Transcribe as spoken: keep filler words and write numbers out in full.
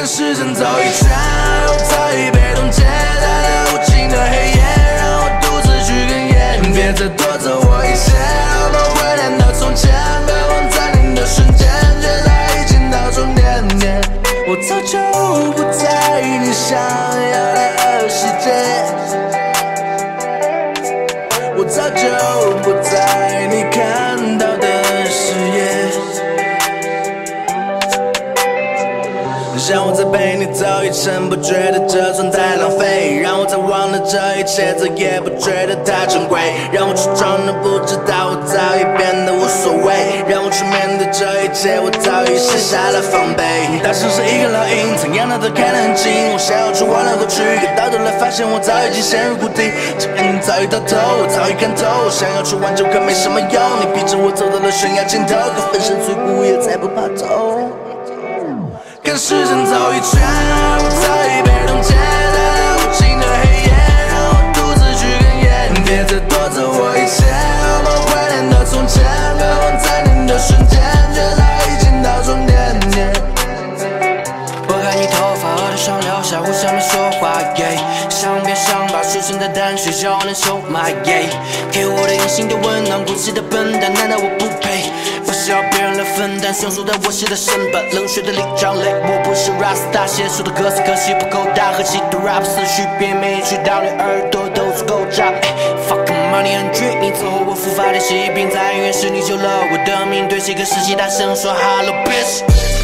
跟时针走一圈，我早已被冻结，带来无尽的黑夜，让我独自去哽咽。别再夺走我一切，我们怀念到从前，别忘暂停的瞬间，觉得已经到终点。我早就不在你想要的世界，我早就不在你看到的视野。让我再陪你走一程，不觉得这存在浪费；让我再忘了这一切，再也不觉得太珍贵；让我去装的不知道，我早已变得无所谓；让我去面对这一切，我早已卸下了防备。大城市一个烙印，怎样它都看得很近。我想要去忘了过去，可到头来发现我早已经陷入谷底。这个你早已到头，我早已看透。我想要去挽救，可没什么用。你逼着我走到了悬崖尽头，可粉身碎骨也再不怕痛。跟时针走一圈，我早已被冻结，带来无尽的黑夜，让我独自去哽咽。别再夺走我一切，我们怀念的从前，别忘暂停的瞬间，觉得已经到终点。 拨开你头发额头上留下无声的说话， yeah, 想别想把书生的淡水就能收买， yeah, 给我的隐形的温暖，孤寂的笨蛋，难道我不配？不需要别人来分担，凶手在我写的身板，冷血的力张泪。我不是 Rasta 写出的歌词，可惜不够大，和其他 rap 思绪别每一句到你耳朵都足够炸。Fuck money and dream， 你走后我复发的疾病，在音乐室你救了我的命，对这个世界大声说 Hello bitch。